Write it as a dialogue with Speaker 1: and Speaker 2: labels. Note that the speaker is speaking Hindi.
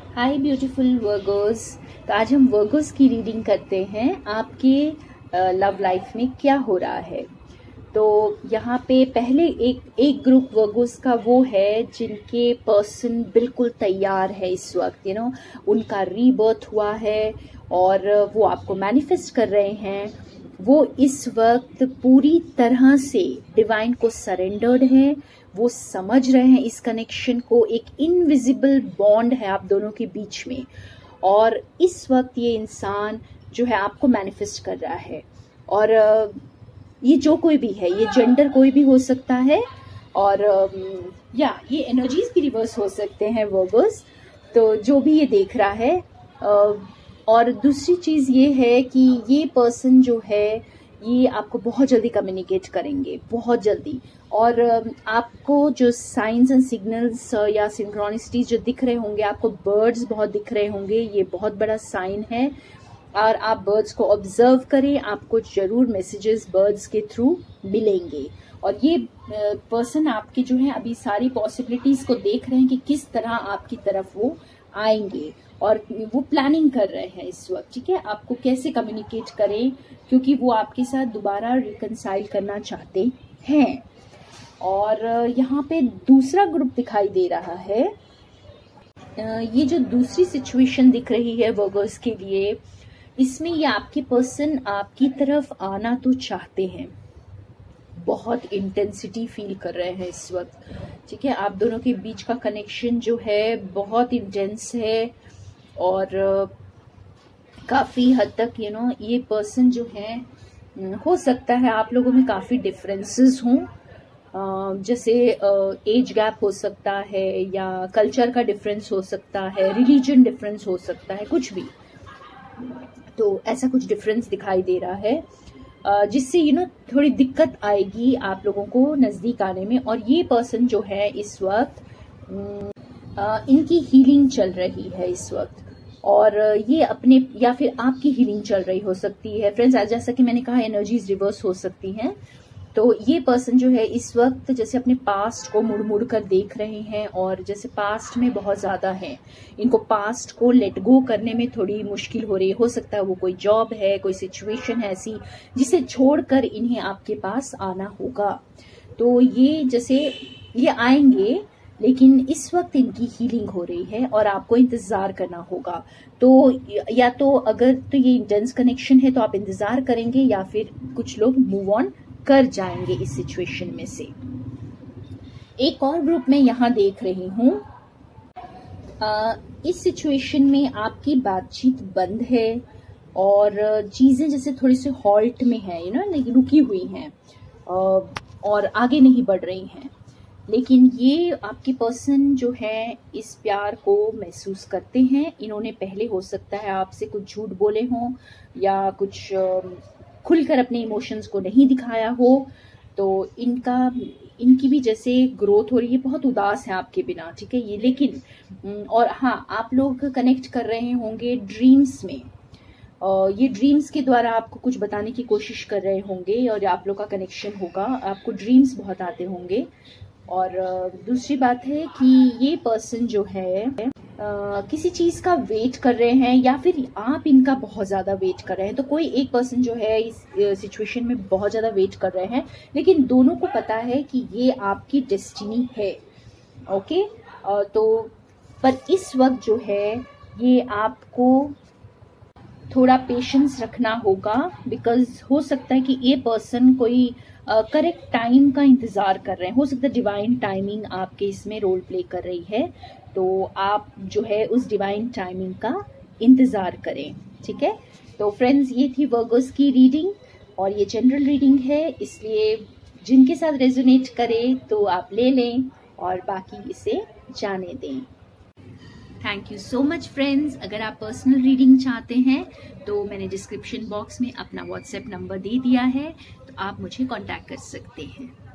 Speaker 1: हाय ब्यूटीफुल वर्गोस। तो आज हम वर्गोस की रीडिंग करते हैं आपके लव लाइफ में क्या हो रहा है। तो यहाँ पे पहले एक ग्रुप वर्गोस का वो है जिनके पर्सन बिल्कुल तैयार है इस वक्त, उनका रीबर्थ हुआ है और वो आपको मैनिफेस्ट कर रहे हैं। वो इस वक्त पूरी तरह से डिवाइन को सरेंडर्ड है, वो समझ रहे हैं इस कनेक्शन को, एक इनविजिबल बॉन्ड है आप दोनों के बीच में। और इस वक्त ये इंसान जो है आपको मैनिफेस्ट कर रहा है। और ये जो कोई भी है, ये जेंडर कोई भी हो सकता है और ये एनर्जीज भी रिवर्स हो सकते हैं वर्गोस। तो जो भी ये देख रहा है। और दूसरी चीज ये है कि ये पर्सन जो है ये आपको बहुत जल्दी कम्युनिकेट करेंगे, बहुत जल्दी। और आपको जो साइंस एंड सिग्नल्स या सिंक्रोनिसिटीज जो दिख रहे होंगे, आपको बर्ड्स बहुत दिख रहे होंगे, ये बहुत बड़ा साइन है। और आप बर्ड्स को ऑब्जर्व करें, आपको जरूर मैसेजेस बर्ड्स के थ्रू मिलेंगे। और ये पर्सन आपके जो है अभी सारी पॉसिबिलिटीज को देख रहे हैं कि किस तरह आपकी तरफ वो आएंगे और वो प्लानिंग कर रहे हैं इस वक्त, ठीक है, आपको कैसे कम्युनिकेट करें, क्योंकि वो आपके साथ दोबारा रिकंसाइल करना चाहते हैं। और यहाँ पे दूसरा ग्रुप दिखाई दे रहा है। ये जो दूसरी सिचुएशन दिख रही है वर्गर्स के लिए, इसमें ये आपके पर्सन आपकी तरफ आना तो चाहते हैं, बहुत इंटेंसिटी फील कर रहे हैं इस वक्त, ठीक है। आप दोनों के बीच का कनेक्शन जो है बहुत इंटेंस है और काफी हद तक ये पर्सन जो है, हो सकता है आप लोगों में काफी डिफरेंसेस हों, जैसे एज गैप हो सकता है या कल्चर का डिफरेंस हो सकता है, रिलीजन डिफरेंस हो सकता है, कुछ भी। तो ऐसा कुछ डिफरेंस दिखाई दे रहा है जिससे थोड़ी दिक्कत आएगी आप लोगों को नजदीक आने में। और ये पर्सन जो है इस वक्त इनकी हीलिंग चल रही है इस वक्त, और ये अपने या फिर आपकी हीलिंग चल रही हो सकती है फ्रेंड्स। जैसा कि मैंने कहा, एनर्जीज रिवर्स हो सकती हैं। तो ये पर्सन जो है इस वक्त जैसे अपने पास्ट को मुड़ मुड़ कर देख रहे हैं, और जैसे पास्ट में बहुत ज्यादा है, इनको पास्ट को लेट गो करने में थोड़ी मुश्किल हो रही है। हो सकता है वो कोई जॉब है, कोई सिचुएशन है ऐसी जिसे छोड़कर इन्हें आपके पास आना होगा। तो ये जैसे ये आएंगे, लेकिन इस वक्त इनकी हीलिंग हो रही है और आपको इंतजार करना होगा। तो या तो अगर तो ये इंटेंस कनेक्शन है तो आप इंतजार करेंगे, या फिर कुछ लोग मूव ऑन कर जाएंगे इस सिचुएशन में से। एक और ग्रुप मैं यहाँ देख रही हूँ। इस सिचुएशन में आपकी बातचीत बंद है और चीजें जैसे थोड़ी सी हॉल्ट में है, रुकी हुई हैं और आगे नहीं बढ़ रही हैं। लेकिन ये आपके पर्सन जो है इस प्यार को महसूस करते हैं। इन्होंने पहले हो सकता है आपसे कुछ झूठ बोले हों या कुछ खुलकर अपने इमोशंस को नहीं दिखाया हो। तो इनकी भी जैसे ग्रोथ हो रही है, बहुत उदास है आपके बिना, ठीक है ये। लेकिन और हाँ, आप लोग कनेक्ट कर रहे होंगे ड्रीम्स में, ये ड्रीम्स के द्वारा आपको कुछ बताने की कोशिश कर रहे होंगे और आप लोग का कनेक्शन होगा, आपको ड्रीम्स बहुत आते होंगे। और दूसरी बात है कि ये पर्सन जो है किसी चीज का वेट कर रहे हैं, या फिर आप इनका बहुत ज्यादा वेट कर रहे हैं। तो कोई एक पर्सन जो है इस सिचुएशन में बहुत ज्यादा वेट कर रहे हैं, लेकिन दोनों को पता है कि ये आपकी डेस्टिनी है, ओके। तो पर इस वक्त जो है ये आपको थोड़ा पेशेंस रखना होगा, बिकॉज हो सकता है कि ये पर्सन कोई करेक्ट टाइम का इंतजार कर रहे हैं। हो सकता है डिवाइन टाइमिंग आपके इसमें रोल प्ले कर रही है, तो आप जो है उस डिवाइन टाइमिंग का इंतजार करें, ठीक है। तो फ्रेंड्स, ये थी वर्गोस की रीडिंग और ये जनरल रीडिंग है, इसलिए जिनके साथ रेजोनेट करे तो आप ले लें और बाकी इसे जाने दें। Thank you so much friends. अगर आप पर्सनल रीडिंग चाहते हैं तो मैंने डिस्क्रिप्शन बॉक्स में अपना व्हाट्सएप नंबर दे दिया है, तो आप मुझे कांटेक्ट कर सकते हैं।